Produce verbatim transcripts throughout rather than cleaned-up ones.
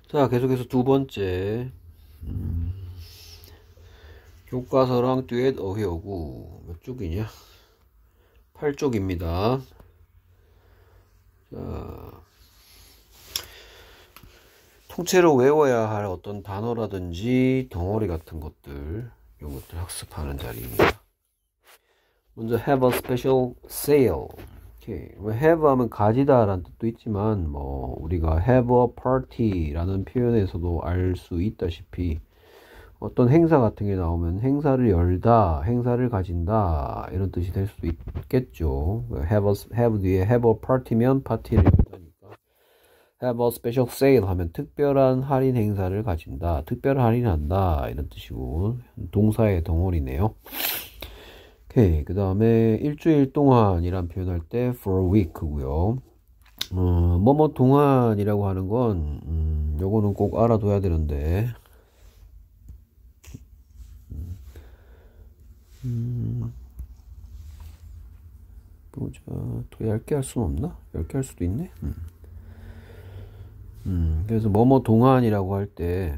자, 계속해서 두 번째 음, 교과서랑 듀엣 어휘어구 몇 쪽이냐? 팔 쪽입니다. 자, 통째로 외워야 할 어떤 단어라든지 덩어리 같은 것들, 이런 것들 학습하는 자리입니다. 먼저 have a special sale. 오케이. have 하면 가지다 라는 뜻도 있지만, 뭐 우리가 have a party 라는 표현에서도 알 수 있다시피 어떤 행사 같은 게 나오면 행사를 열다, 행사를 가진다 이런 뜻이 될 수도 있겠죠. have a, have 뒤에 have a party면 파티를 열다니까 have a special sale 하면 특별한 할인 행사를 가진다, 특별 할인한다 이런 뜻이고, 동사의 덩어리네요. 오케이. 그 다음에 일주일 동안이란 표현할 때 for a week고요. 어, 뭐뭐 동안이라고 하는 건 음, 요거는 꼭 알아둬야 되는데, 음, 보자. 더 얇게 할 수는 없나? 얇게 할 수도 있네. 음. 음, 그래서 뭐뭐 동안이라고 할 때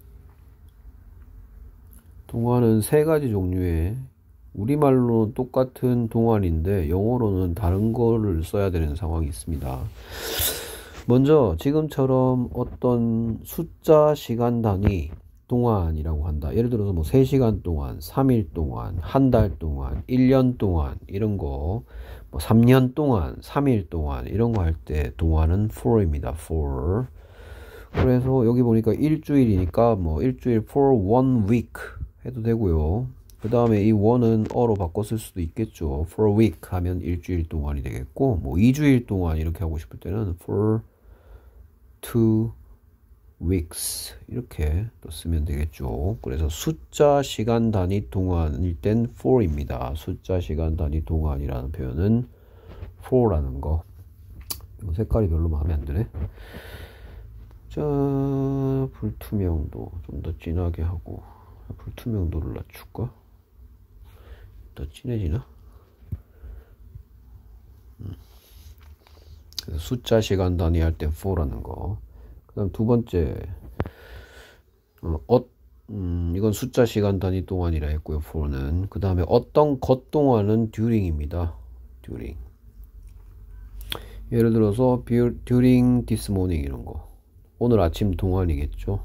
동안은 세 가지 종류의, 우리말로는 똑같은 동안인데 영어로는 다른 거를 써야 되는 상황이 있습니다. 먼저 지금처럼 어떤 숫자 시간 단위 동안이라고 한다. 예를 들어서 뭐 세 시간 동안, 삼 일 동안, 한 달 동안, 일 년 동안 이런 거, 뭐 삼 년 동안, 삼 일 동안 이런 거 할 때 동안은 for입니다. for. 그래서 여기 보니까 일주일이니까 뭐 일주일 for one week 해도 되고요. 그 다음에 이 one은 어로 바꿔 쓸 수도 있겠죠. for a week 하면 일주일 동안이 되겠고, 뭐 이 주일 동안 이렇게 하고 싶을 때는 for two weeks 이렇게 또 쓰면 되겠죠. 그래서 숫자 시간 단위 동안일 땐 for입니다. 숫자 시간 단위 동안이라는 표현은 for라는 거. 이거 색깔이 별로 마음에 안 드네. 자, 불투명도 좀 더 진하게 하고, 불투명도를 낮출까? 더 진해지나? 음. 그래서 숫자 시간 단위 할 때 for라는 거. 그 다음 두 번째, 어, 어, 음, 이건 숫자 시간 단위 동안이라 했고요, for는. 그 다음에 어떤 것 동안은 during입니다. during. 예를 들어서 during this morning 이런 거. 오늘 아침 동안이겠죠.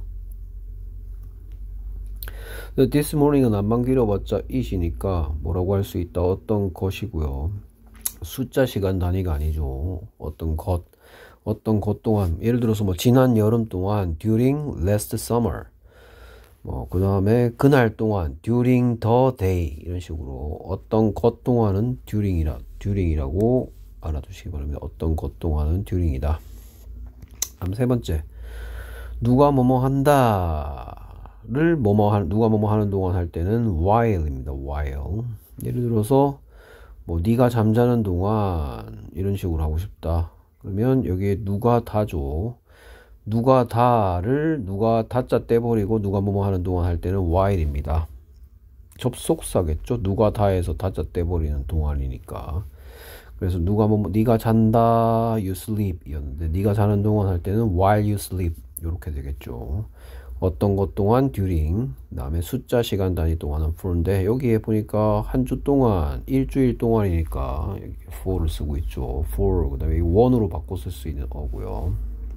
this morning은 안만 길어봤자 it이니까 뭐라고 할 수 있다. 어떤 것이고요. 숫자 시간 단위가 아니죠. 어떤 것. 어떤 것 동안, 예를 들어서 뭐 지난 여름 동안 during last summer, 뭐 그 다음에 그날 동안 during the day 이런 식으로 어떤 것 동안은 during이라 during이라고 알아두시기 바랍니다. 어떤 것 동안은 during이다. 다음 세 번째, 누가 뭐뭐 한다를 뭐뭐 하, 누가 뭐뭐 하는 동안 할 때는 while입니다. while. 예를 들어서 뭐 네가 잠자는 동안 이런 식으로 하고 싶다. 그러면 여기에 누가 다죠. 누가 다를 누가 다자 떼버리고 누가 뭐뭐 하는 동안 할 때는 while입니다. 접속사겠죠. 누가 다에서 다자 떼버리는 동안이니까. 그래서 누가 뭐 네가 잔다 you sleep 이었는데, 네가 자는 동안 할 때는 while you sleep 이렇게 되겠죠. 어떤 것 동안 during, 그 다음에 숫자 시간 단위 동안은 for인데, 여기에 보니까 한 주 동안, 일주일 동안이니까 for를 쓰고 있죠. for. 그 다음에 one으로 바꿔 쓸 수 있는 어고요.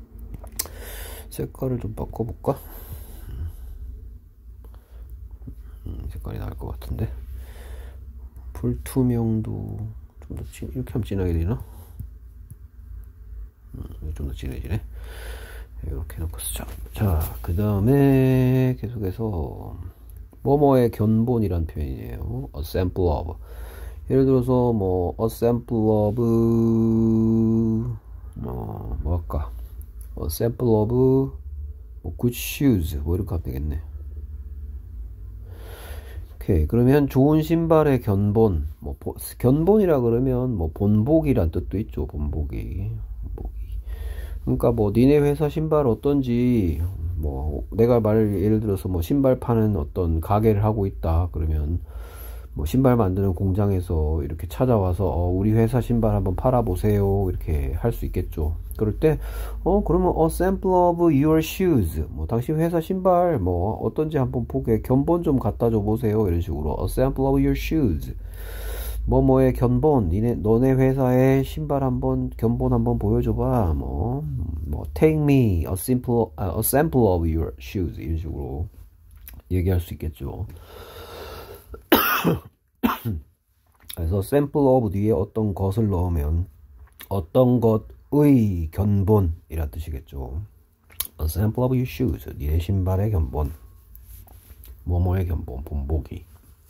색깔을 좀 바꿔볼까? 음, 색깔이 나을 것 같은데. 불투명도 좀 더 진, 이렇게 하면 진하게 되나? 음, 좀 더 진해지네. 이렇게 해놓고 쓰자. 자, 그 다음에 계속해서 뭐뭐의 견본이란 표현이에요. a sample of. 예를 들어서 뭐 a sample of 뭐 뭐할까? a sample of 뭐 good shoes 뭐 이렇게 하면 되겠네. 오케이. 그러면 좋은 신발의 견본, 뭐 보, 견본이라 그러면 뭐 본보기란 뜻도 있죠. 본보기. 그러니까 뭐 니네 회사 신발 어떤지, 뭐 내가 말 예를 들어서 뭐 신발 파는 어떤 가게를 하고 있다 그러면 뭐 신발 만드는 공장에서 이렇게 찾아와서 어, 우리 회사 신발 한번 팔아보세요 이렇게 할 수 있겠죠. 그럴 때 어 그러면 a sample of your shoes, 뭐 당신 회사 신발 뭐 어떤지 한번 보게 견본 좀 갖다 줘 보세요 이런 식으로 a sample of your shoes, 뭐뭐의 견본, 니네 너네 회사의 신발 한번 견본 한번 보여줘봐. 뭐, 뭐 take me a simple a sample of your shoes 이런 식으로 얘기할 수 있겠죠. 그래서 sample of 뒤에 어떤 것을 넣으면 어떤 것의 견본이라 뜻이겠죠. A sample of your shoes, 니네 신발의 견본, 뭐뭐의 견본, 본보기.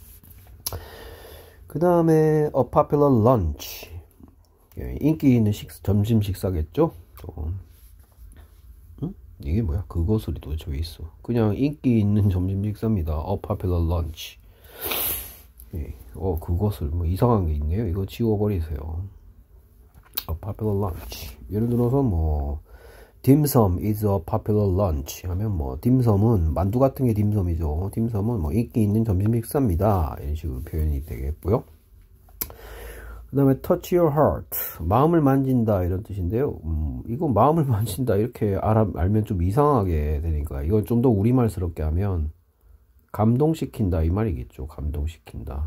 그 다음에 a popular lunch, 인기 있는 식, 점심 식사겠죠. 또, 응? 이게 뭐야? 그거 소리 도대체 왜 있어? 그냥 인기 있는 점심 식사입니다. a popular lunch. 예. 어 그것을 뭐 이상한 게 있네요. 이거 지워버리세요. A popular lunch. 예를 들어서 뭐 딤섬 is a popular lunch 하면 뭐 딤섬은 만두 같은 게 딤섬이죠. 딤섬은 뭐 인기 있는 점심 식사입니다. 이런 식으로 표현이 되겠고요. 그 다음에 touch your heart, 마음을 만진다 이런 뜻인데요. 음, 이거 마음을 만진다 이렇게 알아, 알면 좀 이상하게 되니까 이걸 좀 더 우리말스럽게 하면 감동시킨다 이 말이겠죠. 감동시킨다.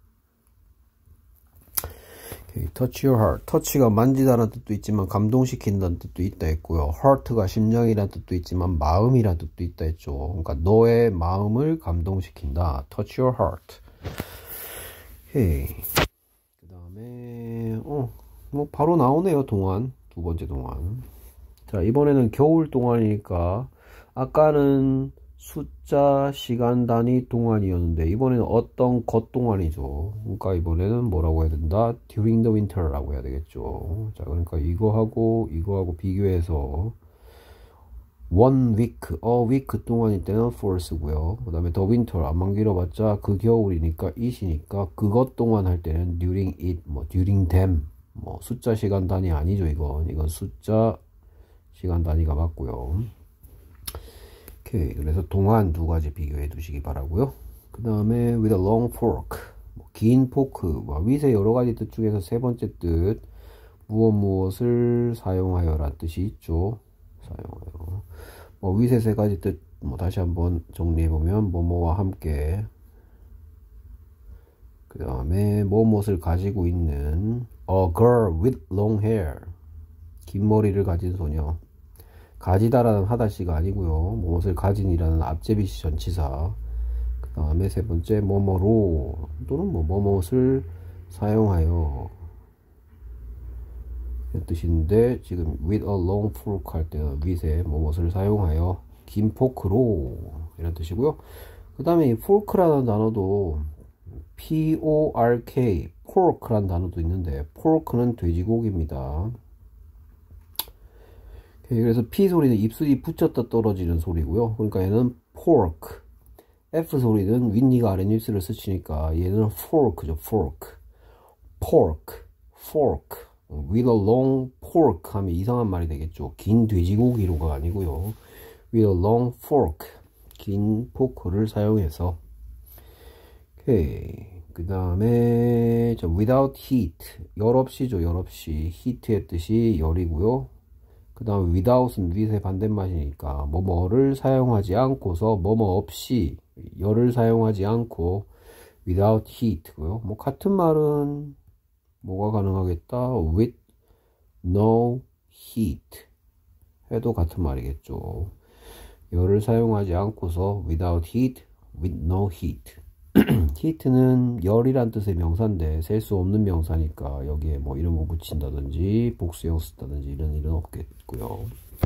오케이, touch your heart. touch가 만지다라는 뜻도 있지만 감동시킨다는 뜻도 있다 했고요. heart가 심장이라는 뜻도 있지만 마음이라는 뜻도 있다 했죠. 그러니까 너의 마음을 감동시킨다. touch your heart. 오케이. 그 다음에 어, 뭐 바로 나오네요. 동안. 두 번째 동안. 자, 이번에는 겨울 동안이니까 아까는 숫자, 시간 단위 동안이었는데 이번에는 어떤 것 동안이죠. 그러니까 이번에는 뭐라고 해야 된다? during the winter라고 해야 되겠죠. 자, 그러니까 이거하고 이거하고 비교해서 one week, a week 동안일 때는 for쓰고요. 그 다음에 the winter, 안만 길어봤자 그 겨울이니까 it이니까 그것 동안 할 때는 during it, 뭐 during them, 뭐 숫자 시간 단위 아니죠. 이건 이건 숫자 시간 단위가 맞고요. 오케이, 그래서 동안 두 가지 비교해 두시기 바라고요. 그 다음에 with a long fork, 뭐 긴 포크, 뭐 with의 여러 가지 뜻 중에서 세 번째 뜻 무엇 무엇을 사용하여 라는 뜻이 있죠. 사용하여. 뭐 with의 세 가지 뜻 뭐 다시 한번 정리해 보면 뭐뭐와 함께, 그 다음에 무엇을 가지고 있는 a girl with long hair, 긴 머리를 가진 소녀. 가지다라는 하다시가 아니고요. 무엇을 가진이라는 앞제비시 전치사. 그 다음에 세 번째 뭐뭐로 또는 뭐 뭐뭇을 사용하여 이런 뜻인데 지금 with a long fork 할 때는 with에 뭐뭇을 사용하여 긴 포크로 이런 뜻이고요. 그 다음에 이 fork라는 단어도 P-O-R-K, pork라는 단어도 있는데 pork는 돼지고기입니다. 그래서 P 소리는 입술이 붙였다 떨어지는 소리고요. 그러니까 얘는 pork. F 소리는 윗니가 아랫입술을 스치니까 얘는 fork죠. fork. pork. fork. with a long pork 하면 이상한 말이 되겠죠. 긴 돼지고기로가 아니고요. with a long fork. 긴 포크를 사용해서. 오케이. 그 다음에 without heat. 열 없이죠. 열 없이. heat의 뜻이 열이고요. 그 다음 without은 with의 반대말이니까 뭐뭐를 사용하지 않고서 뭐뭐 없이, 열을 사용하지 않고 without heat고요. 뭐 같은 말은 뭐가 가능하겠다? with no heat 해도 같은 말이겠죠. 열을 사용하지 않고서 without heat, with no heat. heat는 열이란 뜻의 명사인데 셀 수 없는 명사니까 여기에 뭐 이런 거 붙인다든지 복수형 쓴다든지 이런 일은 없겠고요.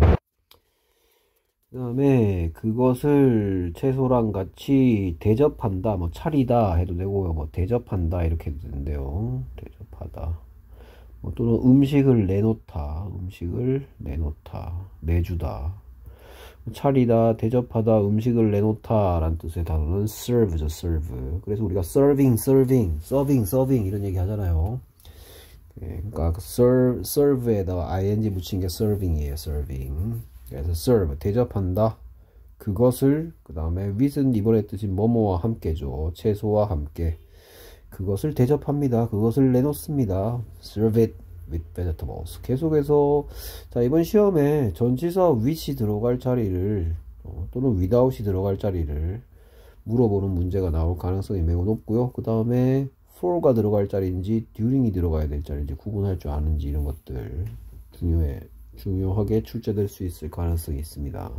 그 다음에 그것을 채소랑 같이 대접한다, 뭐 차리다 해도 되고요. 뭐 대접한다 이렇게 해도 되는데요. 대접하다. 뭐 또는 음식을 내놓다, 음식을 내놓다, 내주다. 차리다, 대접하다, 음식을 내놓다 라는 뜻의 단어는 serve죠. serve. 그래서 우리가 serving, serving, serving, serving 이런 얘기 하잖아요. 그러니까 serve, serve에다가 ing 붙인 게 serving이에요. serving. 그래서 serve, 대접한다. 그것을, 그 다음에 with은 이번에 뜻인 뭐뭐와 함께죠. 채소와 함께. 그것을 대접합니다. 그것을 내놓습니다. serve it with vegetables. 계속해서 자 이번 시험에 전치사 which 들어갈 자리를 어, 또는 without이 들어갈 자리를 물어보는 문제가 나올 가능성이 매우 높고요. 그 다음에 for가 들어갈 자리인지 during이 들어가야 될 자리인지 구분할 줄 아는지 이런 것들 중요해, 중요하게 출제될 수 있을 가능성이 있습니다.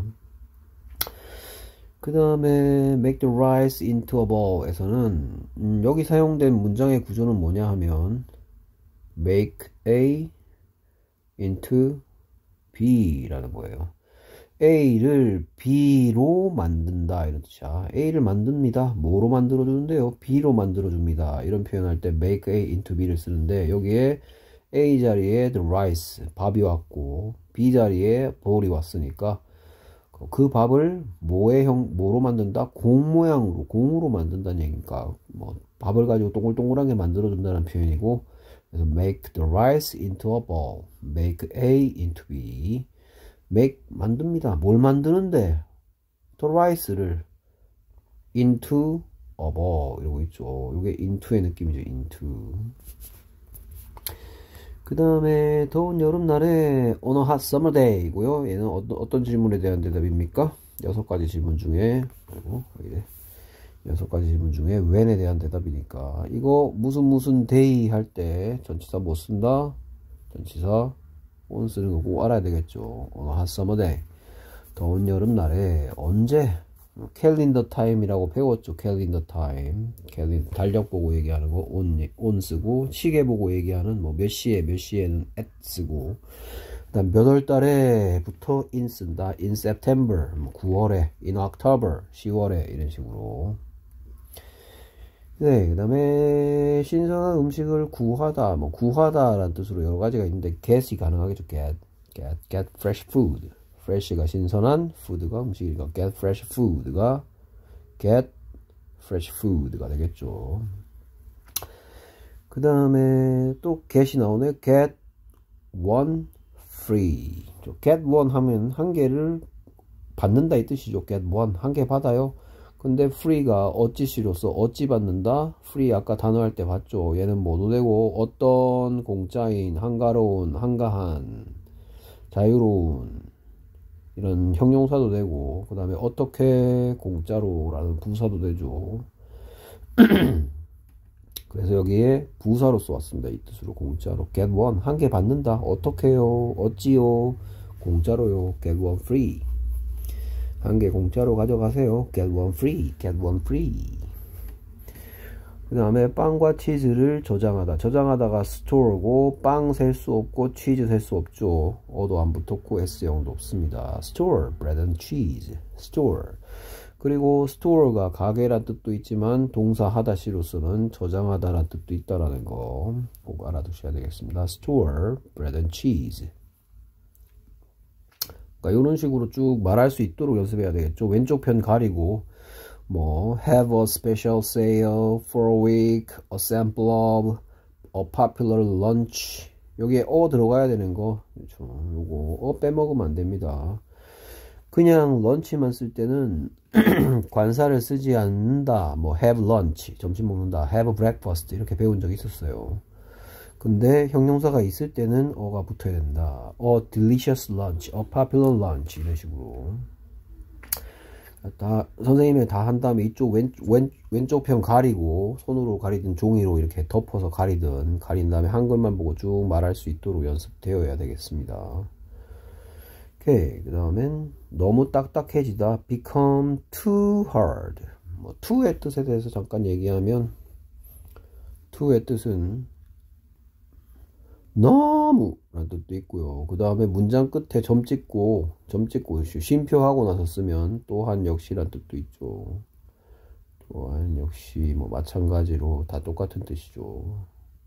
그 다음에 make the rice into a bowl 에서는 음, 여기 사용된 문장의 구조는 뭐냐 하면 make A into B 라는 거예요. A를 B로 만든다 이런 뜻이야. A를 만듭니다. 뭐로 만들어 주는데요? B로 만들어 줍니다. 이런 표현할 때 make A into B를 쓰는데 여기에 A 자리에 the rice 밥이 왔고 B 자리에 bowl이 왔으니까 그 밥을 뭐의 형 뭐로 만든다? 공 모양으로 공으로 만든다는 얘기니까 뭐 밥을 가지고 동글동글하게 만들어 준다는 표현이고 그래서 make the rice into a bowl, make A into B. make 만듭니다. 뭘 만드는데? the rice를 into a bowl 이러고 있죠. 이게 into의 느낌이죠. into. 그 다음에 더운 여름날에 on a hot summer day고요. 얘는 어떤, 어떤 질문에 대한 대답입니까? 여섯 가지 질문 중에 그리고 여섯 가지 질문 중에 when에 대한 대답이니까 이거 무슨 무슨 day 할 때 전치사 뭐 쓴다? 전치사 on 쓰는 거 꼭 알아야 되겠죠. on a hot summer day. 더운 여름날에 언제? calendar time이라고 배웠죠. calendar time. calendar, 달력 보고 얘기하는 거 on, on 쓰고 시계 보고 얘기하는 뭐 몇 시에 몇 시에는 at 쓰고 그다음 몇 월 달에부터 in 쓴다. in September 뭐 구월에 in October 시월에 이런 식으로. 네, 그 다음에 신선한 음식을 구하다 뭐 구하다 라는 뜻으로 여러 가지가 있는데 get이 가능하겠죠. get, get, get fresh food. fresh가 신선한, food가 음식이니까 get fresh food가 get fresh food가 되겠죠. 그 다음에 또 get이 나오네. get one free. get one 하면 한 개를 받는다 이 뜻이죠. get one 한 개 받아요. 근데 free가 어찌시로서 어찌 받는다. free 아까 단어 할 때 봤죠. 얘는 뭐도 되고 어떤 공짜인, 한가로운, 한가한, 자유로운 이런 형용사도 되고 그 다음에 어떻게 공짜로 라는 부사도 되죠. 그래서 여기에 부사로서 왔습니다. 이 뜻으로 공짜로 get one 한 개 받는다. 어떻게요? 어찌요? 공짜로요. get one free 한 개 공짜로 가져가세요. get one free get one free. 그 다음에 빵과 치즈를 저장하다. 저장하다가 store고 빵 셀 수 없고 치즈 셀 수 없죠. 어도 안 붙었고 s형도 없습니다. store, bread and cheese, store. 그리고 store가 가게란 뜻도 있지만 동사 하다시로서는 저장하다란 뜻도 있다라는 거 꼭 알아두셔야 되겠습니다. store, bread and cheese. 그러니까 이런 식으로 쭉 말할 수 있도록 연습해야 되겠죠. 왼쪽 편 가리고 뭐 have a special sale for a week, a sample of, a popular lunch. 여기에 어 들어가야 되는 거 그렇죠. 요거 어 빼먹으면 안 됩니다. 그냥 런치만 쓸 때는 관사를 쓰지 않는다. 뭐 have lunch 점심 먹는다, have breakfast 이렇게 배운 적이 있었어요. 근데 형용사가 있을 때는 어가 붙어야 된다. a delicious lunch, a popular lunch 이런 식으로. 다 선생님이 다 한 다음에 이쪽 왼, 왼, 왼쪽 편 가리고 손으로 가리든 종이로 이렇게 덮어서 가리든 가린 다음에 한글만 보고 쭉 말할 수 있도록 연습되어야 되겠습니다. 오케이. 그 다음엔 너무 딱딱해지다. become too hard. 뭐 too의 뜻에 대해서 잠깐 얘기하면 too의 뜻은 너무 라는 뜻도 있고요. 그 다음에 문장 끝에 점 찍고 점 찍고 쉼표하고 나서 쓰면 또한 역시 라는 뜻도 있죠. 또한 역시 뭐 마찬가지로 다 똑같은 뜻이죠.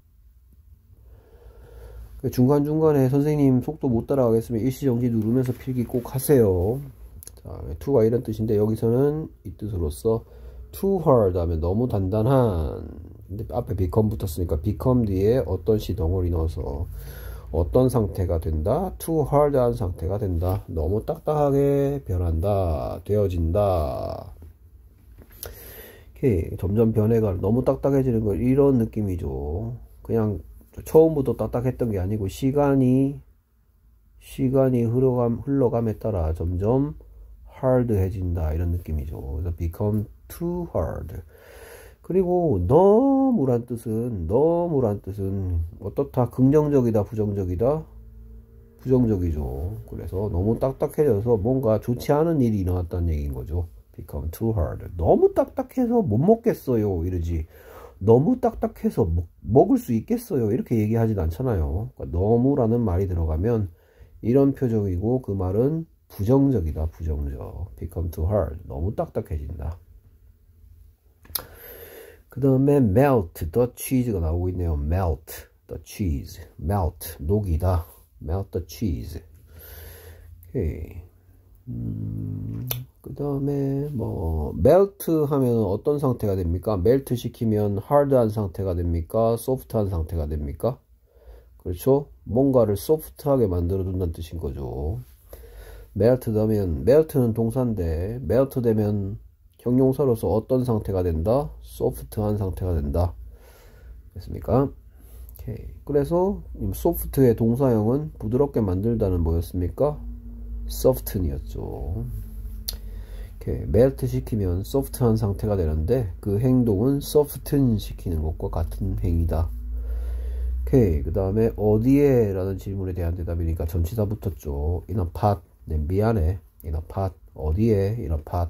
중간중간에 선생님 속도 못 따라가겠으면 일시정지 누르면서 필기 꼭 하세요. 자, to가 이런 뜻인데 여기서는 이 뜻으로서 too hard 하면 너무 단단한. 근데 앞에 become 붙었으니까 become 뒤에 어떤 시 덩어리 넣어서 어떤 상태가 된다. too hard한 상태가 된다. 너무 딱딱하게 변한다. 되어진다. 오케이. 점점 변해가 너무 딱딱해지는 거 이런 느낌이죠. 그냥 처음부터 딱딱했던 게 아니고 시간이 시간이 흘러감, 흘러감에 따라 점점 hard해진다 이런 느낌이죠. 그래서 become too hard. 그리고 너무란 뜻은 너무란 뜻은 어떻다 긍정적이다 부정적이다 부정적이죠. 그래서 너무 딱딱해져서 뭔가 좋지 않은 일이 일어났다는 얘기인 거죠. become too hard. 너무 딱딱해서 못 먹겠어요 이러지. 너무 딱딱해서 먹, 먹을 수 있겠어요 이렇게 얘기하진 않잖아요. 그러니까 너무라는 말이 들어가면 이런 표정이고 그 말은 부정적이다 부정적. become too hard. 너무 딱딱해진다. 그 다음에 melt the cheese가 나오고 있네요. melt the cheese. melt 녹이다. melt the cheese. 오케이. 음, 그 다음에 뭐 melt 하면 어떤 상태가 됩니까? melt 시키면 hard한 상태가 됩니까? soft한 상태가 됩니까? 그렇죠? 뭔가를 soft하게 만들어 준다는 뜻인 거죠. melt 되면 melt는 동사인데 melt 되면 형용사로서 어떤 상태가 된다? soft한 상태가 된다. 됐습니까? 오케이. 그래서 soft의 동사형은 부드럽게 만들다는 뭐였습니까? soften이었죠. 이렇게 melt 시키면 soft한 상태가 되는데 그 행동은 soften 시키는 것과 같은 행위다. 오케이. 그 다음에 어디에? 라는 질문에 대한 대답이니까 전치사 붙었죠. in a pot. 네, 미안해. in a pot. 어디에? in a pot.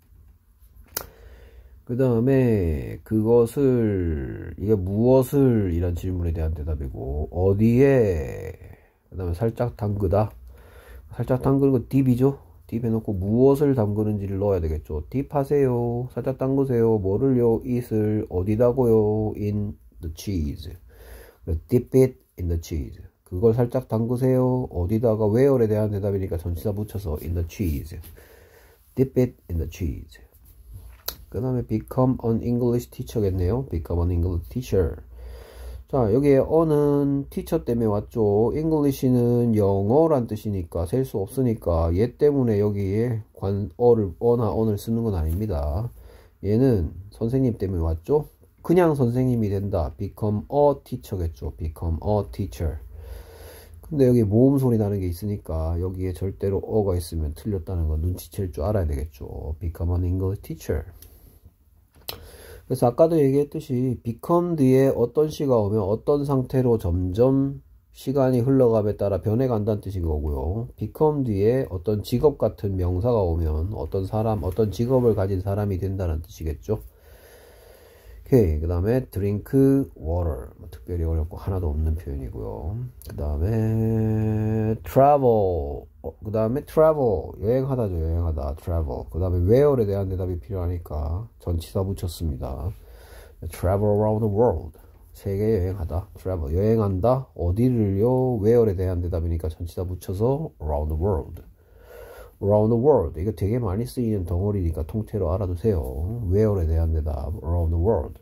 그 다음에 그것을 이게 무엇을 이란 질문에 대한 대답이고 어디에 그 다음에 살짝 담그다 살짝 담그는 거 딥이죠. 딥 해놓고 무엇을 담그는지를 넣어야 되겠죠. 딥 하세요. 살짝 담그세요. 뭐를요? it을 어디다고요? in the cheese. dip it in the cheese. 그걸 살짝 담그세요. 어디다가 where에 대한 대답이니까 전치사 붙여서 in the cheese. dip it in the cheese. 그 다음에 become an English teacher겠네요. become an English teacher. 자, 여기에 on은 teacher 때문에 왔죠. English는 영어란 뜻이니까 셀 수 없으니까 얘 때문에 여기에 관, 어를, 어나 on을 쓰는 건 아닙니다. 얘는 선생님 때문에 왔죠. 그냥 선생님이 된다. become a teacher겠죠. become a teacher. 근데 여기 모음 소리 나는 게 있으니까 여기에 절대로 어가 있으면 틀렸다는 거 눈치챌 줄 알아야 되겠죠. become an English teacher. 그래서 아까도 얘기했듯이 become 뒤에 어떤 시가 오면 어떤 상태로 점점 시간이 흘러감에 따라 변해간다는 뜻인 거고요. become 뒤에 어떤 직업 같은 명사가 오면 어떤 사람, 어떤 직업을 가진 사람이 된다는 뜻이겠죠. 오케이. 그 다음에 drink water. 뭐 특별히 어렵고 하나도 없는 표현이고요. 그 다음에 travel. 어, 그 다음에 travel. 여행하다죠. 여행하다. travel. 그 다음에 where에 대한 대답이 필요하니까 전치사 붙였습니다. travel around the world. 세계 여행하다. travel. 여행한다. 어디를요? where에 대한 대답이니까 전치사 붙여서 around the world. around the world. 이거 되게 많이 쓰이는 덩어리니까 통째로 알아두세요. where에 대한 대답. around the world.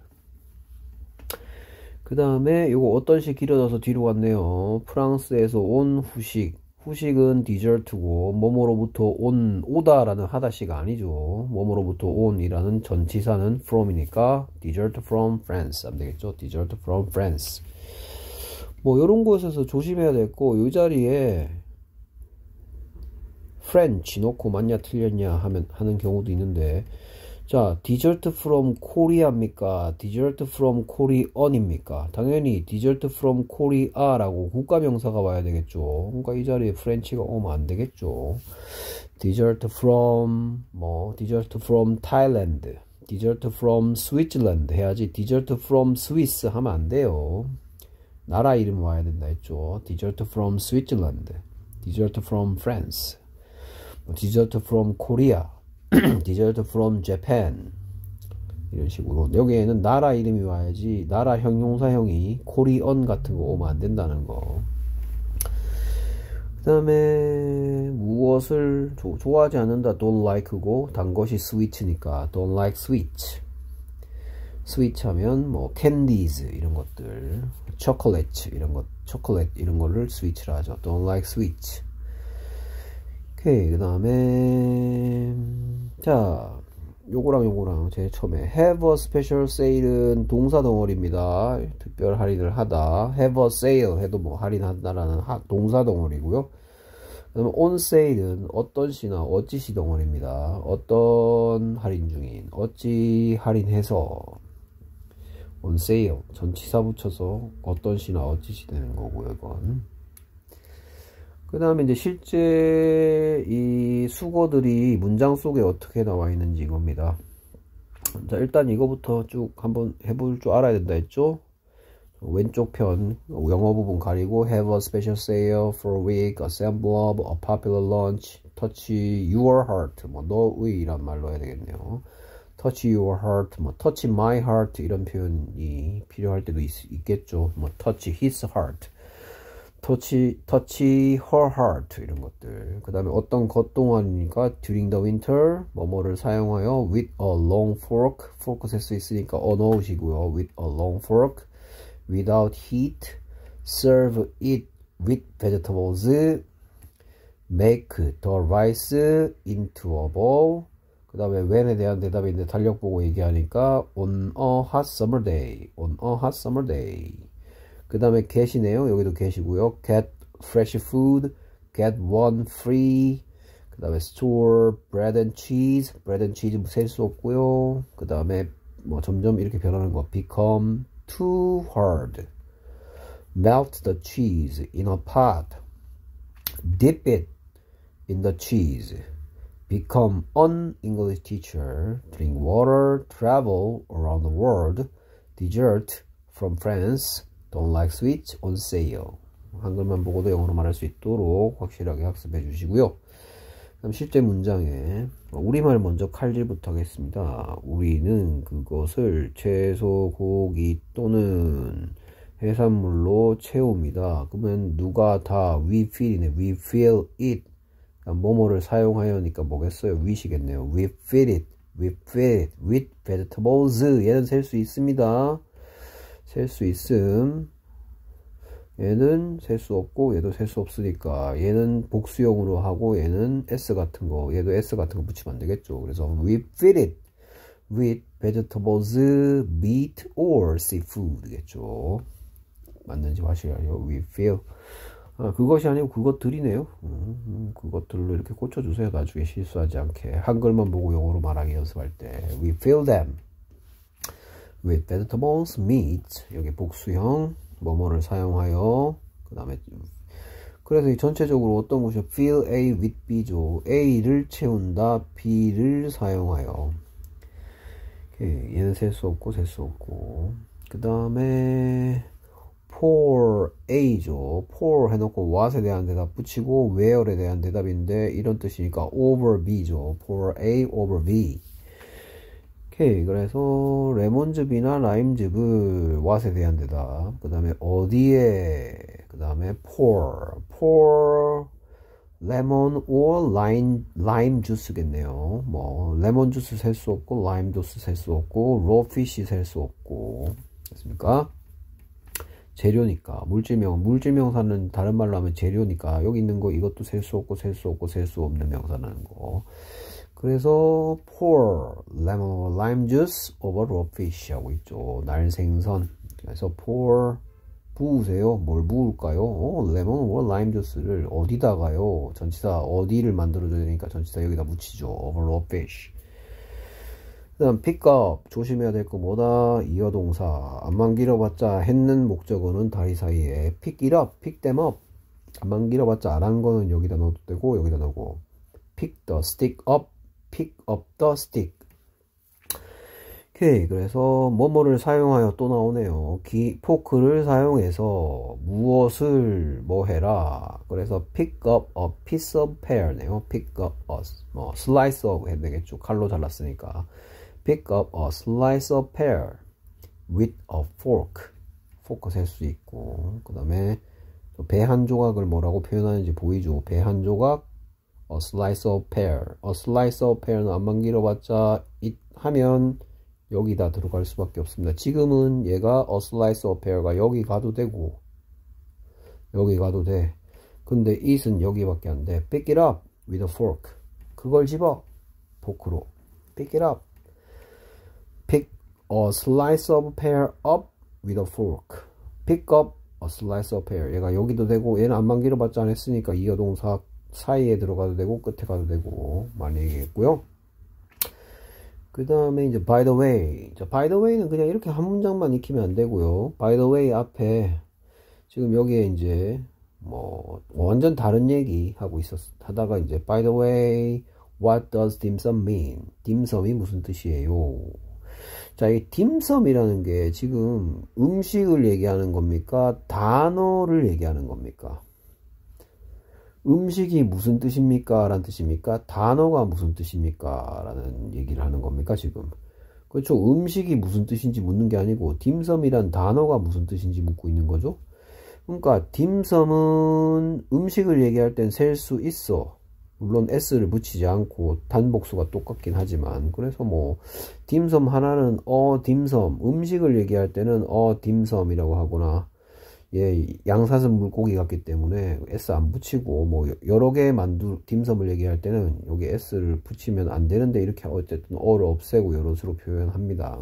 그 다음에 이거 어떤 식 길어져서 뒤로 갔네요. 프랑스에서 온 후식. 후식은 디저트고 뭐뭐로부터 온, 오다라는 하다시가 아니죠. 뭐뭐로부터 온이라는 전치사는 from이니까 dessert from France 하면 되겠죠. dessert from France. 뭐 이런 곳에서 조심해야 되고 이 자리에 French 놓고 맞냐 틀렸냐 하면 하는 경우도 있는데 자, dessert from Korea입니까? dessert from Korean입니까? 당연히 dessert from Korea라고 국가명사가 와야 되겠죠. 그러니까 이 자리에 French가 오면 안 되겠죠. dessert from 뭐 dessert from Thailand, dessert from Switzerland 해야지 dessert from Swiss 하면 안 돼요. 나라 이름 와야 된다 했죠. dessert from Switzerland, dessert from France, dessert from Korea, dessert from Japan 이런 식으로 여기에는 나라 이름이 와야지 나라 형용사형이 코리언 같은 거 오면 안 된다는 거. 그 다음에 무엇을 조, 좋아하지 않는다 don't like고 단 것이 sweet니까 don't like sweet. sweet 하면 뭐 candies 이런 것들, chocolate 이런 것, chocolate 이런 거를 sweet라 하죠. don't like sweet. 오케이. 그 다음에 자 요거랑 요거랑 제일 처음에 have a special sale은 동사 덩어리입니다. 특별 할인을 하다. have a sale 해도 뭐 할인한다라는 하, 동사 덩어리고요. 그다음에 on sale은 어떤 시나 어찌 시 덩어리입니다. 어떤 할인 중인, 어찌 할인해서. on sale 전치사 붙여서 어떤 시나 어찌 시 되는 거고요, 이건. 그 다음에 이제 실제 이 수거들이 문장 속에 어떻게 나와 있는지 이겁니다. 자, 일단 이거부터 쭉 한번 해볼 줄 알아야 된다 했죠. 왼쪽 편 영어 부분 가리고 have a special sale for a week, assemble up, a popular lunch, touch your heart, 뭐 너의 이란 말로 해야 되겠네요. touch your heart, 뭐 touch my heart 이런 표현이 필요할 때도 있, 있겠죠. 뭐 touch his heart, touch, touch her heart 이런 것들. 그 다음에 어떤 것 동안이니까 during the winter 뭐뭐를 사용하여 with a long fork, fork 셀 수 있으니까 어 넣으시고요. with a long fork, without heat, serve it with vegetables, make the rice into a bowl. 그 다음에 when에 대한 대답인데 달력 보고 얘기하니까 on a hot summer day, on a hot summer day. 그 다음에 get이네요. 여기도 get이고요. get fresh food, get one free. 그 다음에 store bread and cheese, bread and cheese 셀 수 없고요. 그 다음에 뭐 점점 이렇게 변하는 거 become too hard, melt the cheese in a pot, dip it in the cheese, become an English teacher, drink water, travel around the world, dessert from France, don't like sweets, on sale. 한글만 보고도 영어로 말할 수 있도록 확실하게 학습해 주시고요. 그럼 실제 문장에 우리말 먼저 칼질부터 하겠습니다. 우리는 그것을 채소, 고기 또는 해산물로 채웁니다. 그러면 누가 다 we fill이네. we fill it. 뭐뭐를 사용하여니까 뭐겠어요? with이겠네요. we fill it. we fill it with vegetables. 얘는 셀 수 있습니다. 셀 수 있음. 얘는 셀 수 없고 얘도 셀 수 없으니까 얘는 복수형으로 하고 얘는 s 같은 거, 얘도 s 같은 거 붙이면 안 되겠죠. 그래서 we fill it with vegetables, meat or seafood 겠죠. 맞는지 확실하요. we fill. 아, 그것이 아니고 그것들이네요. 음, 음, 그것들로 이렇게 꽂혀주세요. 나중에 실수하지 않게. 한글만 보고 영어로 말하기 연습할 때 we fill them with vegetables, meat. 여기 복수형 뭐뭐를 사용하여. 그 다음에 그래서 이 전체적으로 어떤 것이요? fill A with B죠. A를 채운다, B를 사용하여. 오케이. 얘는 셀 수 없고 셀 수 없고. 그 다음에 for A죠. for 해놓고 what에 대한 대답 붙이고 where에 대한 대답인데 이런 뜻이니까 over B죠. for A over B. 오케이. 그래서 레몬즙이나 라임즙을 what에 대한 대답. 그 다음에 어디에. 그 다음에 pour. pour lemon or lime, lime 주스겠네요. 뭐 레몬 주스 셀 수 없고 라임 주스 셀 수 없고 raw fish 셀 수 없고. 됐습니까? 재료니까. 물질명, 물질명사는 다른 말로 하면 재료니까 여기 있는 거 이것도 셀 수 없고 셀 수 없고 셀 수 없는 명사라는 거. 그래서 pour lemon or lime juice over raw fish 하고 있죠. 날생선. 그래서 pour 부으세요. 뭘 부을까요? 어, lemon or lime juice를 어디다가요? 전치사 어디를 만들어줘야 되니까 전치사 여기다 붙이죠. over raw fish. 그 다음 pick up 조심해야 될 거 뭐다? 이어동사. 안만 길어봤자 했는 목적어는 다리 사이에 pick it up, pick them up. 안만 길어봤자 안 한 거는 여기다 넣어도 되고 여기다 넣고 pick the stick up, pick up the stick. 오케이. 그래서 뭐뭐를 사용하여 또 나오네요. 기, 포크를 사용해서 무엇을 뭐 해라. 그래서 pick up a piece of pear네요. pick up a 뭐, slice of 해야 되겠죠. 칼로 잘랐으니까. pick up a slice of pear with a fork. 포크 셀 수 있고. 그 다음에 배 한 조각을 뭐라고 표현하는지 보이죠. 배 한 조각 a slice of pear. a slice of pear는 안만 길어봤자 it 하면 여기다 들어갈 수밖에 없습니다. 지금은 얘가 a slice of pear가 여기 가도 되고 여기 가도 돼. 근데 it은 여기밖에 안 돼. pick it up with a fork. 그걸 집어. 포크로. pick it up. pick a slice of pear up with a fork. pick up a slice of pear. 얘가 여기도 되고 얘는 안만 길어봤자 안 했으니까 이어동사 사이에 들어가도 되고 끝에 가도 되고 많이 얘기했고요. 그 다음에 이제 by the way. 자, by the way는 그냥 이렇게 한 문장만 익히면 안 되고요. by the way 앞에 지금 여기에 이제 뭐 완전 다른 얘기 하고 있었 하다가 이제 by the way what does dim sum mean? 딤섬이 무슨 뜻이에요? 자, 이 딤섬이라는 게 지금 음식을 얘기하는 겁니까? 단어를 얘기하는 겁니까? 음식이 무슨 뜻입니까? 라는 뜻입니까? 단어가 무슨 뜻입니까? 라는 얘기를 하는 겁니까? 지금. 그렇죠. 음식이 무슨 뜻인지 묻는 게 아니고 딤섬이란 단어가 무슨 뜻인지 묻고 있는 거죠. 그러니까 딤섬은 음식을 얘기할 땐 셀 수 있어. 물론 s를 붙이지 않고 단복수가 똑같긴 하지만 그래서 뭐 딤섬 하나는 어 딤섬 음식을 얘기할 때는 어 딤섬이라고 하거나 예 양사슴 물고기 같기 때문에 s 안 붙이고 뭐 여러 개의 만두 딤섬을 얘기할 때는 여기 s를 붙이면 안 되는데 이렇게 어쨌든 어를 없애고 여럿으로 표현합니다.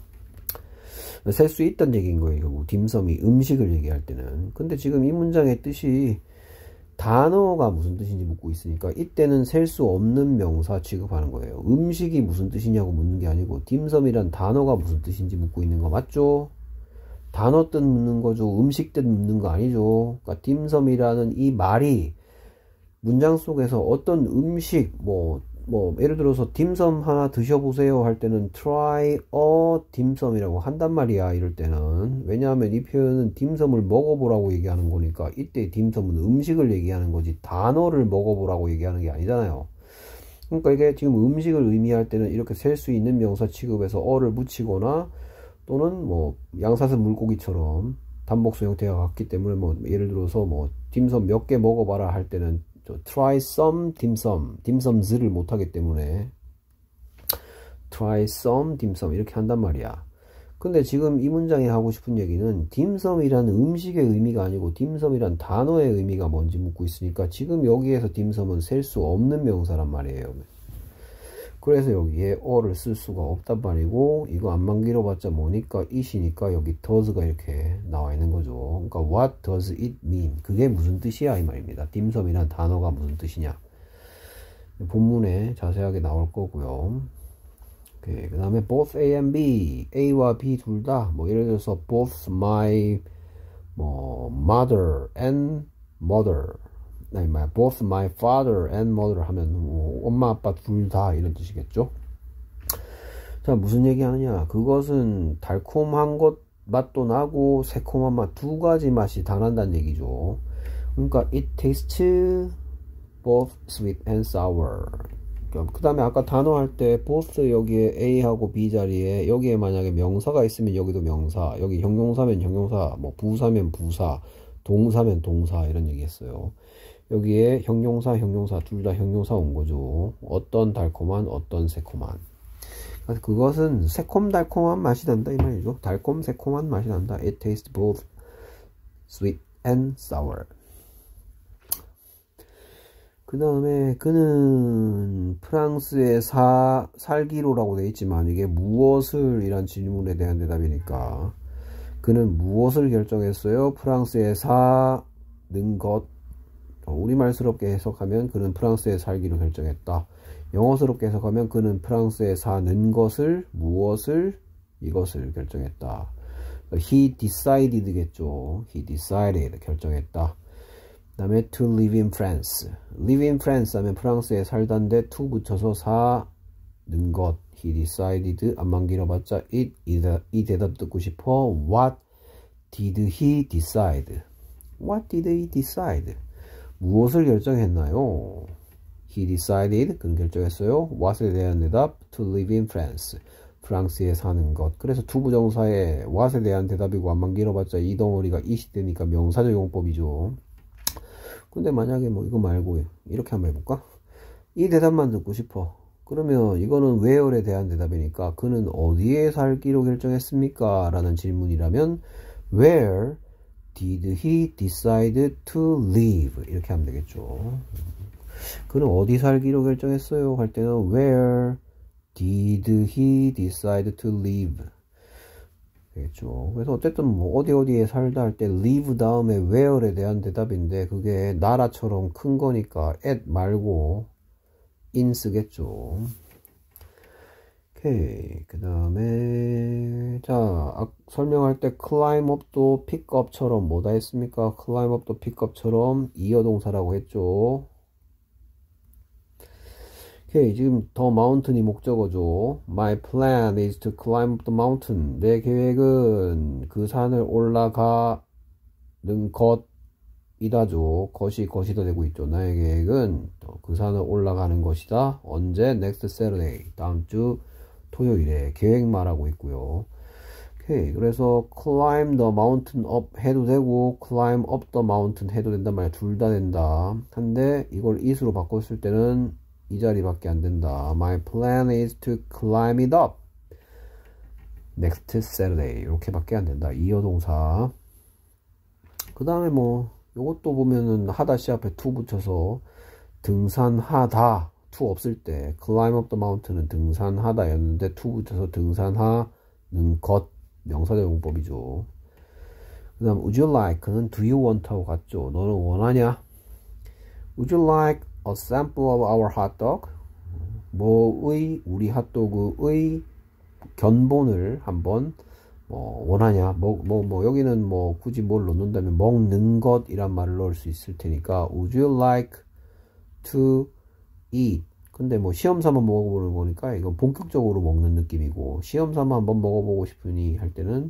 셀 수 있다는 얘기인 거예요. 결국 딤섬이 음식을 얘기할 때는. 근데 지금 이 문장의 뜻이 단어가 무슨 뜻인지 묻고 있으니까 이때는 셀 수 없는 명사 취급하는 거예요. 음식이 무슨 뜻이냐고 묻는 게 아니고 딤섬이란 단어가 무슨 뜻인지 묻고 있는 거 맞죠? 단어 뜻 묻는 거죠. 음식 뜻 묻는 거 아니죠. 그러니까 딤섬이라는 이 말이 문장 속에서 어떤 음식 뭐 뭐 예를 들어서 딤섬 하나 드셔보세요 할 때는 try a 딤섬이라고 한단 말이야. 이럴 때는 왜냐하면 이 표현은 딤섬을 먹어보라고 얘기하는 거니까 이때 딤섬은 음식을 얘기하는 거지 단어를 먹어보라고 얘기하는 게 아니잖아요. 그러니까 이게 지금 음식을 의미할 때는 이렇게 셀 수 있는 명사 취급해서 어를 붙이거나 또는 뭐 양사슴 물고기처럼 단복수 형태가 같기 때문에 뭐 예를 들어서 뭐 딤섬 몇 개 먹어봐라 할 때는 try some 딤섬, 딤섬즈를 못하기 때문에 try some 딤섬 이렇게 한단 말이야. 근데 지금 이 문장이 하고 싶은 얘기는 딤섬이라는 음식의 의미가 아니고 딤섬이란 단어의 의미가 뭔지 묻고 있으니까 지금 여기에서 딤섬은 셀 수 없는 명사란 말이에요. 그래서 여기에 어를 쓸 수가 없단 말이고 이거 안만 길어봤자 뭐니까 it이니까 여기 does가 이렇게 나와 있는 거죠. 그러니까 what does it mean? 그게 무슨 뜻이야 이 말입니다. 딤섬이란 단어가 무슨 뜻이냐. 본문에 자세하게 나올 거고요. 그 다음에 both A and B, A와 B 둘 다 뭐 예를 들어서 both my 뭐 mother and mother 아니, both my father and mother 하면 뭐 엄마 아빠 둘 다 이런 뜻이겠죠. 자, 무슨 얘기 하느냐. 그것은 달콤한 것 맛도 나고 새콤한 맛 두 가지 맛이 다 난다는 얘기죠. 그러니까 it tastes both sweet and sour. 그 다음에 아까 단어 할 때 both 여기에 A하고 B 자리에 여기에 만약에 명사가 있으면 여기도 명사, 여기 형용사면 형용사, 뭐 부사면 부사, 동사면 동사 이런 얘기 했어요. 여기에 형용사, 형용사 둘 다 형용사 온 거죠. 어떤 달콤한, 어떤 새콤한. 그래서 그것은 새콤달콤한 맛이 난다 이 말이죠. 달콤, 새콤한 맛이 난다. It tastes both sweet and sour. 그 다음에 그는 프랑스에 사, 살기로라고 되어 있지만 이게 무엇을 이란 질문에 대한 대답이니까 그는 무엇을 결정했어요? 프랑스에 사는 것. 우리말스럽게 해석하면 그는 프랑스에 살기로 결정했다. 영어스럽게 해석하면 그는 프랑스에 사는 것을 무엇을 이것을 결정했다. He decided 겠죠. He decided 결정했다. 그 다음에 to live in France. live in France 하면 프랑스에 살다인데 to 붙여서 사는 것. He decided 안만 길어봤자 it. 이, 이 대답 듣고 싶어. What did he decide? What did he decide? 무엇을 결정했나요? He decided, 그는 결정했어요. what에 대한 대답, to live in France, 프랑스에 사는 것. 그래서 투부정사에 what에 대한 대답이고 안만 길어봤자 이 덩어리가 it이 되니까 명사적 용법이죠. 근데 만약에 뭐 이거 말고 이렇게 한번 해볼까? 이 대답만 듣고 싶어. 그러면 이거는 where에 대한 대답이니까 그는 어디에 살기로 결정했습니까? 라는 질문이라면 where did he decide to live? 이렇게 하면 되겠죠. 그는 어디 살기로 결정했어요? 할 때는 where did he decide to leave? 되겠죠. 그래서 어쨌든 뭐 어디 어디에 살다 할 때 live 다음에 where에 대한 대답인데 그게 나라처럼 큰 거니까 at 말고 in 쓰겠죠. 오케이. 그 다음에 자 아, 설명할 때 climb up도 pick up처럼 뭐다 했습니까? climb up도 pick up처럼 이어동사라고 했죠. 오케이. 지금 the mountain이 목적어죠. My plan is to climb up the mountain. 내 계획은 그 산을 올라가는 것이다죠. 것이 것이다 되고 있죠. 나의 계획은 그 산을 올라가는 것이다. 언제? next Saturday. 다음 주 토요일에 계획 말하고 있고요. 오케이. 그래서 climb the mountain up 해도 되고 climb up the mountain 해도 된단 말이야. 둘 다 된다. 한데 이걸 it으로 바꿨을 때는 이 자리밖에 안 된다. My plan is to climb it up next Saturday. 이렇게밖에 안 된다. 이어동사. 그 다음에 뭐 요것도 보면은 하다 시 앞에 to 붙여서 등산하다 to 없을 때 climb up the mountain은 등산하다 였는데 to 붙여서 등산하는 것 명사대용법이죠. 그 다음 would you like는 do you want 하고 같죠. 너는 원하냐? Would you like a sample of our hot dog? 뭐의 우리 핫도그의 견본을 한번 뭐 원하냐? 뭐 뭐 뭐 여기는 뭐 굳이 뭘 넣는다면 먹는 것이란 말을 넣을 수 있을 테니까 would you like to eat? 근데 뭐 시험 삼아 먹어보는 거니까 이건 본격적으로 먹는 느낌이고 시험 삼아 한번 먹어보고 싶으니 할 때는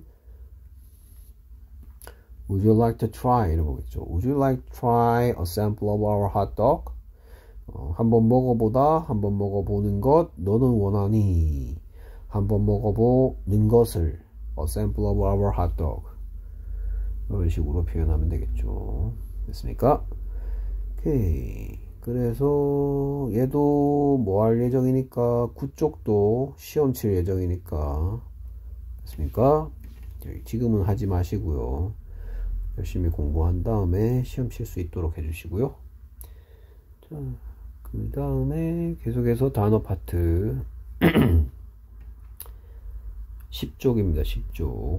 would you like to try 이런 거겠죠. Would you like to try a sample of our hot dog? 어, 한번 먹어보다 한번 먹어보는 것 너는 원하니 한번 먹어보는 것을 a sample of our hot dog 이런 식으로 표현하면 되겠죠. 됐습니까? 오케이. 그래서 얘도 뭐 할 예정이니까 구쪽도 시험 칠 예정이니까 됐습니까? 지금은 하지 마시고요. 열심히 공부한 다음에 시험 칠 수 있도록 해주시고요. 자, 그 다음에 계속해서 단어 파트 십 쪽입니다. 십 쪽.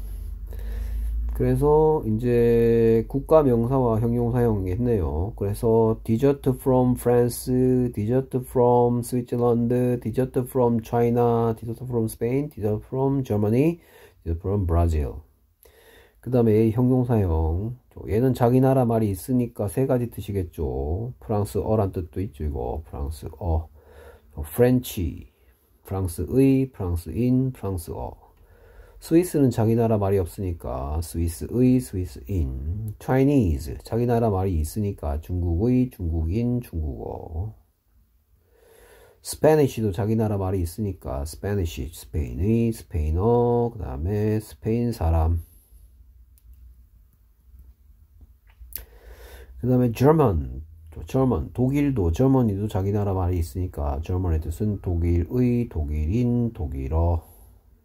그래서 이제 국가 명사와 형용사형 했네요. 그래서 dessert from France, dessert from Switzerland, dessert from China, dessert from Spain, dessert from Germany, dessert from Brazil. 그 다음에 형용사형. 얘는 자기 나라 말이 있으니까 세 가지 뜻이겠죠. 프랑스어란 뜻도 있죠. 이거 프랑스어. 프렌치, 프랑스의, 프랑스인, 프랑스어. 스위스는 자기 나라 말이 없으니까 스위스의, 스위스인. Chinese, 자기 나라 말이 있으니까 중국의, 중국인, 중국어. Spanish도 자기 나라 말이 있으니까 Spanish, 스페인의, 스페인어. 그 다음에 스페인 사람. 그 다음에 German, German, 독일도, Germany도 자기 나라 말이 있으니까 German의 뜻은 독일의, 독일인, 독일어.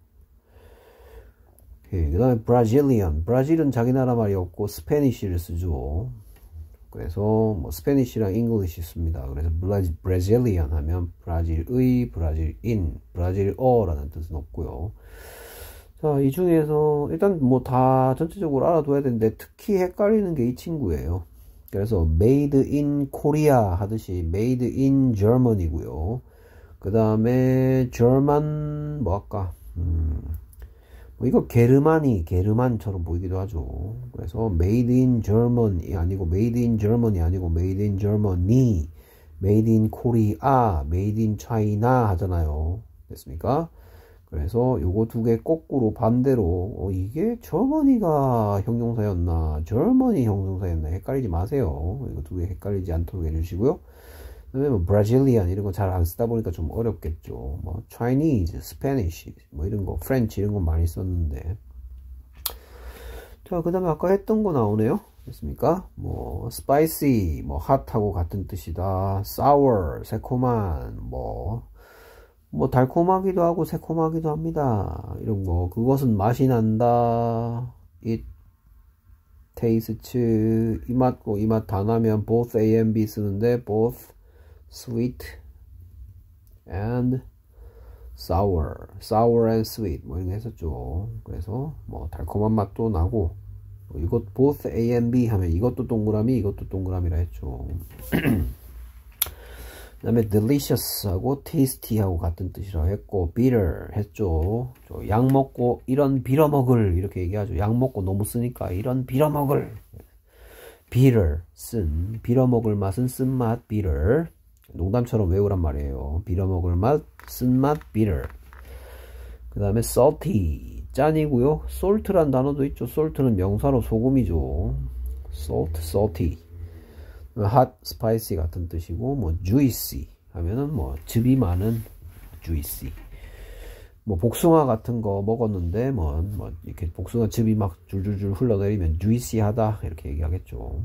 그 다음에 Brazilian, 브라질은 자기 나라 말이 없고 스페니쉬를 쓰죠. 그래서 뭐 스페니쉬랑 English 씁니다. 그래서 Brazilian 하면 브라질의, 브라질인, 브라질어라는 뜻은 없고요. 자, 이 중에서 일단 뭐 다 전체적으로 알아둬야 되는데 특히 헷갈리는 게 이 친구예요. 그래서 made in Korea 하듯이 made in Germany고요. 그 다음에 German 뭐 할까? 음, 뭐 이거 게르마니, 게르만처럼 보이기도 하죠. 그래서 made in Germany 아니고 made in Germany 아니고 made in Germany, made in Korea, made in China 하잖아요. 됐습니까? 그래서 요거 두 개 거꾸로 반대로 어, 이게 저머니가 형용사였나 저머니 형용사였나 헷갈리지 마세요. 이거 두 개 헷갈리지 않도록 해주시고요. 그 다음에 뭐 Brazilian 이런 거 잘 안 쓰다 보니까 좀 어렵겠죠. 뭐 Chinese, Spanish 뭐 이런 거 French 이런 거 많이 썼는데. 자, 그 다음에 아까 했던 거 나오네요. 됐습니까? 뭐 spicy, 뭐 hot하고 같은 뜻이다. sour, 새콤한, 뭐 뭐 달콤하기도 하고 새콤하기도 합니다. 이런 거. 그것은 맛이 난다. it tastes 이 맛고 이 맛 다 나면 both A and B 쓰는데 both sweet and sour, sour and sweet 뭐 이런 거 했었죠. 그래서 뭐 달콤한 맛도 나고 뭐 이것 both A and B 하면 이것도 동그라미 이것도 동그라미라 했죠. 그 다음에 delicious하고 tasty하고 같은 뜻이라고 했고 bitter 했죠. 약 먹고 이런 빌어먹을 이렇게 얘기하죠. 약 먹고 너무 쓰니까 이런 빌어먹을 bitter 쓴 빌어먹을 맛은 쓴맛 bitter 농담처럼 외우란 말이에요. 빌어먹을 맛 쓴맛 bitter. 그 다음에 salty 짠이고요. salt란 단어도 있죠. salt는 명사로 소금이죠. salt, salty. hot, spicy 같은 뜻이고 뭐 juicy 하면은 뭐 즙이 많은 juicy. 뭐 복숭아 같은 거 먹었는데 뭐, 뭐 이렇게 복숭아 즙이 막 줄줄줄 흘러내리면 juicy하다 이렇게 얘기하겠죠.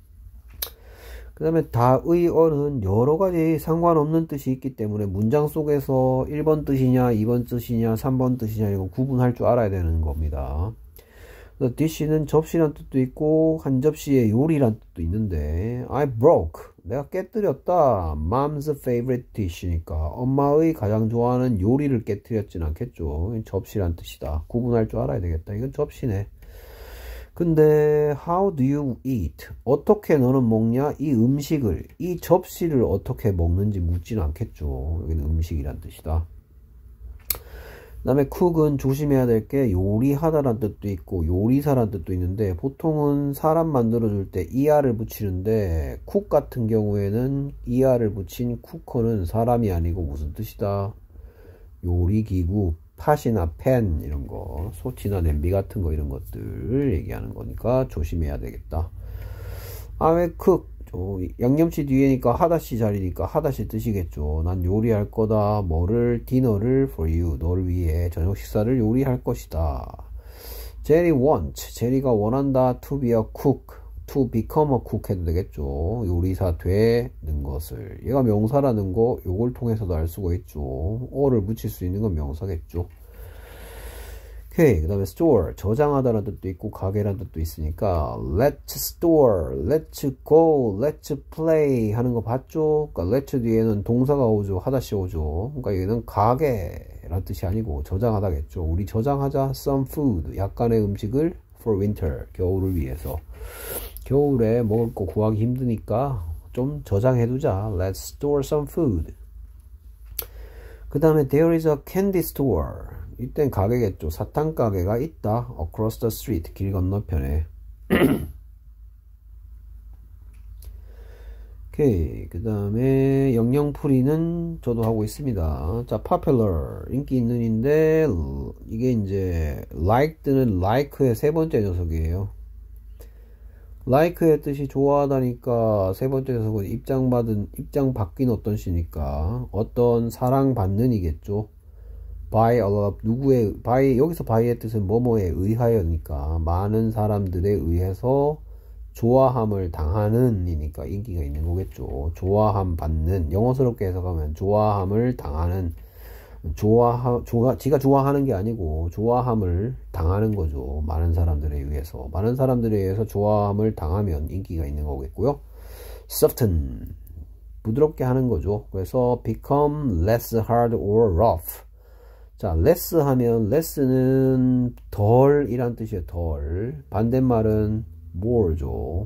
그 다음에 다의 어는 여러가지 상관없는 뜻이 있기 때문에 문장 속에서 일 번 뜻이냐 이 번 뜻이냐 삼 번 뜻이냐 이거 구분할 줄 알아야 되는 겁니다. 그래서 dish는 접시란 뜻도 있고 한 접시의 요리란 뜻도 있는데 I broke 내가 깨뜨렸다 mom's favorite dish니까 엄마의 가장 좋아하는 요리를 깨뜨렸진 않겠죠. 접시란 뜻이다. 구분할 줄 알아야 되겠다. 이건 접시네. 근데 how do you eat? 어떻게 너는 먹냐? 이 음식을 이 접시를 어떻게 먹는지 묻지는 않겠죠. 여기는 음식이란 뜻이다. 그 다음에 cook은 조심해야 될 게 요리하다란 뜻도 있고 요리사란 뜻도 있는데 보통은 사람 만들어줄 때 이알을 붙이는데 cook 같은 경우에는 이알을 붙인 쿠커는 사람이 아니고 무슨 뜻이다? 요리기구 팥이나 팬 이런 거 소치나 냄비 같은 거 이런 것들 얘기하는 거니까 조심해야 되겠다. 아 왜 cook 어, 양념치 뒤에니까 하다시 자리니까 하다시 뜻이겠죠. 난 요리할 거다. 뭐를 디너를 for you 너를 위해 저녁 식사를 요리할 것이다. 제리 want 제리가 원한다 to be a cook to become a cook 해도 되겠죠. 요리사 되는 것을 얘가 명사라는 거 요걸 통해서도 알 수가 있죠. 어를 붙일 수 있는 건 명사겠죠. 오케이. 그 다음에 store 저장하다라는 뜻도 있고 가게라는 뜻도 있으니까 let's store, let's go, let's play 하는 거 봤죠? 그러니까 let's 뒤에는 동사가 오죠. 하다시 오죠. 그러니까 여기는 가게라는 뜻이 아니고 저장하다겠죠. 우리 저장하자 some food 약간의 음식을 for winter 겨울을 위해서 겨울에 먹을 거 구하기 힘드니까 좀 저장해두자. Let's store some food. 그 다음에 there is a candy store. 이땐 가게겠죠. 사탕 가게가 있다. Across the street. 길 건너편에. 오케이. 그 다음에 영영풀이는 저도 하고 있습니다. 자, popular. 인기 있는인데 이게 이제 like는 like의 세 번째 녀석이에요. like의 뜻이 좋아하다니까 세 번째 녀석은 입장받은, 입장 바뀐 어떤 시니까 어떤 사랑받는 이겠죠. by a lot, 누구의, by, 여기서 by의 뜻은 뭐뭐에 의하여니까 많은 사람들에 의해서 좋아함을 당하는 이니까 인기가 있는 거겠죠. 좋아함 받는, 영어스럽게 해석하면 좋아함을 당하는, 좋아, 좋아, 지가 좋아하는 게 아니고 좋아함을 당하는 거죠. 많은 사람들에 의해서. 많은 사람들에 의해서 좋아함을 당하면 인기가 있는 거겠고요. soften, 부드럽게 하는 거죠. 그래서 become less hard or rough. 자, less 하면 less는 덜이란 뜻이에요. 덜. 반대말은 more죠.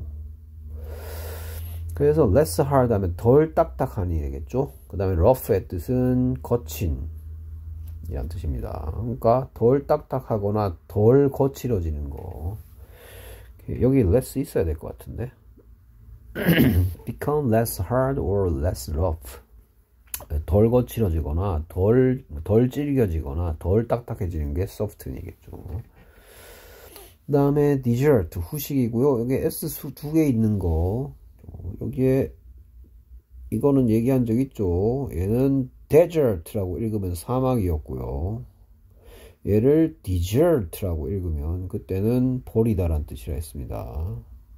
그래서 less hard 하면 덜 딱딱하니 되겠죠. 그 다음에 rough의 뜻은 거친 이란 뜻입니다. 그러니까 덜 딱딱하거나 덜 거칠어지는 거. 여기 less 있어야 될 것 같은데. become less hard or less rough. 덜 거칠어지거나 덜, 덜 질겨지거나 덜 딱딱해지는 게 soft이겠죠. 그 다음에 dessert 후식이고요. 여기 S 수 두 개 있는 거 여기에 이거는 얘기한 적 있죠. 얘는 desert라고 읽으면 사막이었고요. 얘를 desert라고 읽으면 그때는 버리다란 뜻이라 했습니다.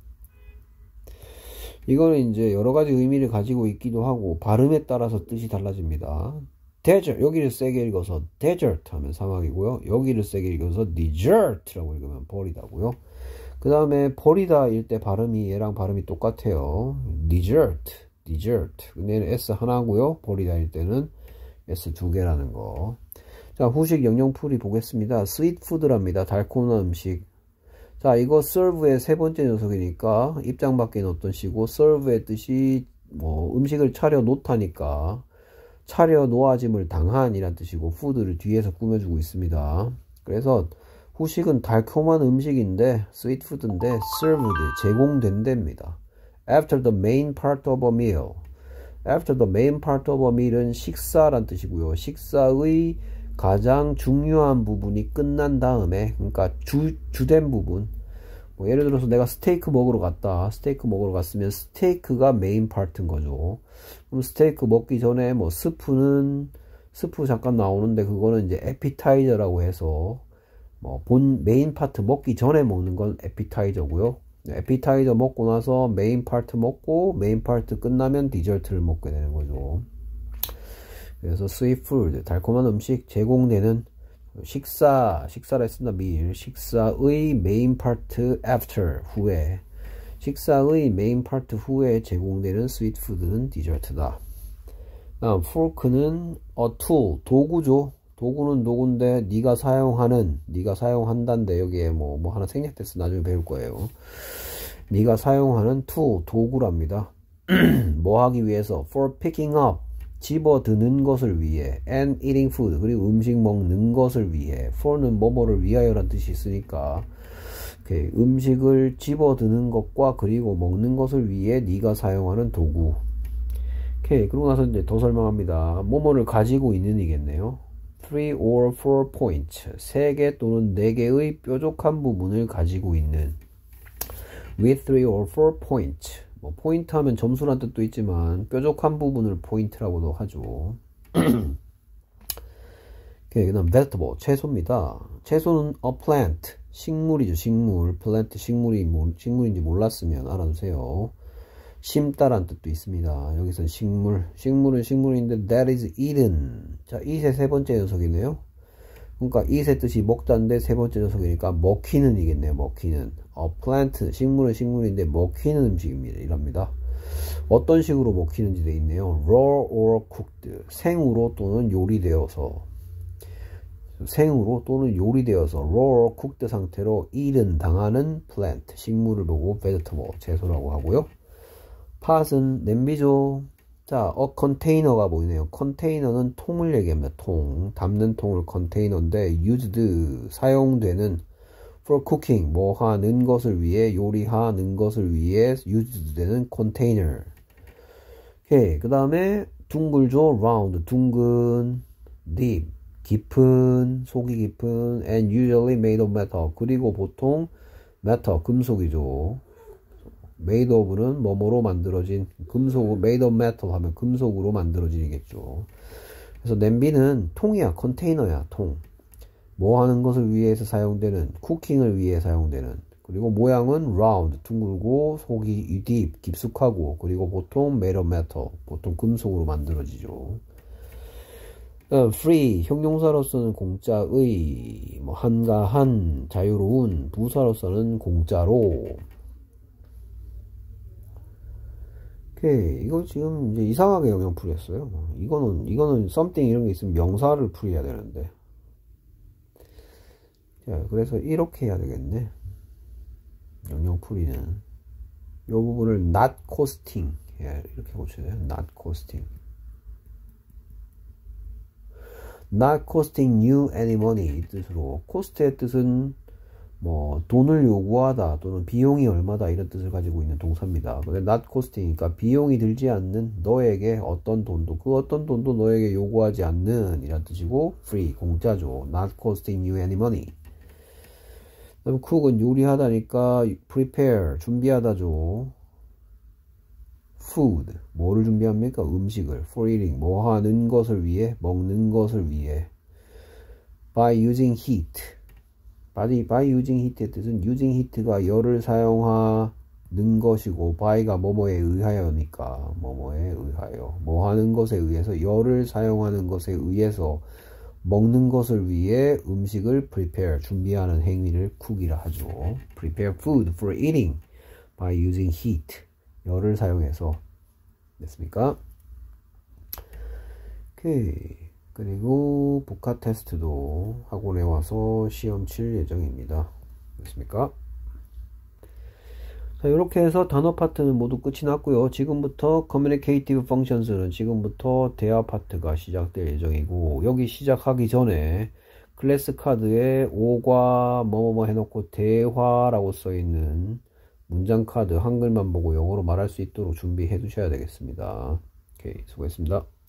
이거는 이제 여러 가지 의미를 가지고 있기도 하고 발음에 따라서 뜻이 달라집니다. desert 여기를 세게 읽어서 desert 하면 사막이고요. 여기를 세게 읽어서 desert라고 읽으면 버리다고요. 그 다음에 버리다 일 때 발음이 얘랑 발음이 똑같아요. desert, desert. 근데 얘는 S 하나고요. 버리다 일 때는 S 두 개라는 거. 자, 후식 영영풀이 보겠습니다. 스윗 푸드랍니다. 달콤한 음식. 자, 이거 serve의 세 번째 녀석이니까 입장 밖에 어떤 시고, serve의 뜻이 뭐 음식을 차려 놓다니까 차려 놓아짐을 당한 이란 뜻이고, 푸드를 뒤에서 꾸며주고 있습니다. 그래서 후식은 달콤한 음식인데 sweet food인데 served 제공된답니다. After the main part of a meal. After the main part of a meal은 식사란 뜻이고요. 식사의 가장 중요한 부분이 끝난 다음에, 그러니까 주, 주된 부분. 뭐 예를 들어서 내가 스테이크 먹으러 갔다. 스테이크 먹으러 갔으면 스테이크가 메인 파트인 거죠. 그럼 스테이크 먹기 전에 뭐 스프는, 스프 잠깐 나오는데 그거는 이제 에피타이저라고 해서 뭐 본 메인 파트 먹기 전에 먹는 건 에피타이저고요. 에피타이저 먹고 나서 메인 파트 먹고 메인 파트 끝나면 디저트를 먹게 되는 거죠. 그래서 sweet food, 달콤한 음식 제공되는 식사, 식사를 했습니다. meal, 식사의 메인 파트 after, 후에. 식사의 메인 파트 후에 제공되는 sweet food는 디저트다. 다음 fork는 a tool, 도구죠. 도구는 도구인데 네가 사용하는, 네가 사용한다인데 여기에 뭐, 뭐 하나 생략됐어. 나중에 배울 거예요. 네가 사용하는 tool, 도구랍니다. 뭐 하기 위해서? for picking up, 집어드는 것을 위해, and eating food, 그리고 음식 먹는 것을 위해. for는 뭐뭐를 위하여란 뜻이 있으니까 오케이. 음식을 집어드는 것과 그리고 먹는 것을 위해 네가 사용하는 도구. 오케이. 그러고 나서 이제 더 설명합니다. 뭐뭐를 가지고 있는 이겠네요. three or four points, 세 개 또는 네 개의 뾰족한 부분을 가지고 있는. with three or four points, 뭐 포인트 하면 점수란 뜻도 있지만 뾰족한 부분을 포인트라고도 하죠. 오케이, 그 다음 vegetable, 채소입니다. 채소는 a plant, 식물이죠. 식물. plant, 식물이 뭐, 식물인지 몰랐으면 알아두세요. 심다란 뜻도 있습니다. 여기서는 식물. 식물은 식물인데 that is eaten. 자, eat의 세 번째 녀석이네요. 그러니까 eat의 뜻이 먹다인데 세 번째 녀석이니까 먹히는 이겠네요. 먹히는. a plant, 식물은 식물인데 먹히는 음식입니다. 이랍니다. 어떤 식으로 먹히는지 돼 있네요. raw or cooked, 생으로 또는 요리되어서. 생으로 또는 요리되어서 raw or cooked 상태로 eaten, 당하는 plant, 식물을 보고 vegetable, 채소라고 하고요. 팟은 냄비죠. 자, 어, 컨테이너가 보이네요. 컨테이너는 통을 얘기합니다. 통, 담는 통을 컨테이너인데 used, 사용되는 for cooking, 뭐 하는 것을 위해, 요리하는 것을 위해 used 되는 container. 오케이, 그 다음에 둥글죠. round, 둥근, deep, 깊은, 속이 깊은, and usually made of metal, 그리고 보통 metal, 금속이죠. made of는 뭐뭐로 만들어진, 금속, made of metal 하면 금속으로 만들어지겠죠. 그래서 냄비는 통이야, 컨테이너야, 통. 뭐 하는 것을 위해서 사용되는, 쿠킹을 위해 사용되는. 그리고 모양은 round, 둥글고, 속이 deep, 깊숙하고, 그리고 보통 made of metal, 보통 금속으로 만들어지죠. free, 형용사로서는 공짜의, 뭐 한가한, 자유로운, 부사로서는 공짜로. 오케이. 이거 지금 이제 이상하게 영영 풀이했어요. 이거는, 이거는 something 이런 게 있으면 명사를 풀이해야 되는데. 자, 그래서 이렇게 해야 되겠네. 영영 풀이는. 이 부분을 not costing. 예, 이렇게 고쳐야 돼요. not costing. not costing you any money. 이 뜻으로. cost의 뜻은 뭐 돈을 요구하다 또는 비용이 얼마다 이런 뜻을 가지고 있는 동사입니다. 근데 not costing이니까 비용이 들지 않는, 너에게 어떤 돈도, 그 어떤 돈도 너에게 요구하지 않는 이란 뜻이고, free, 공짜죠. not costing you any money. 그다음 cook은 요리하다니까 prepare, 준비하다죠. food, 뭐를 준비합니까? 음식을. for eating, 뭐 하는 것을 위해, 먹는 것을 위해. by using heat, by, by using heat의 뜻은 using heat가 열을 사용하는 것이고, by가 뭐뭐에 의하여니까 뭐뭐에 의하여, 뭐 하는 것에 의해서, 열을 사용하는 것에 의해서 먹는 것을 위해 음식을 prepare, 준비하는 행위를 cook이라 하죠. prepare food for eating by using heat, 열을 사용해서. 됐습니까? 오케이. 그리고 복화 테스트도 학원에 와서 시험 칠 예정입니다. 알겠습니까? 자, 이렇게 해서 단어 파트는 모두 끝이 났고요. 지금부터 Communicative Functions는 지금부터 대화 파트가 시작될 예정이고, 여기 시작하기 전에 클래스 카드에 오과 뭐뭐뭐 해놓고 대화라고 써있는 문장 카드 한글만 보고 영어로 말할 수 있도록 준비해 두셔야 되겠습니다. 오케이, 수고했습니다.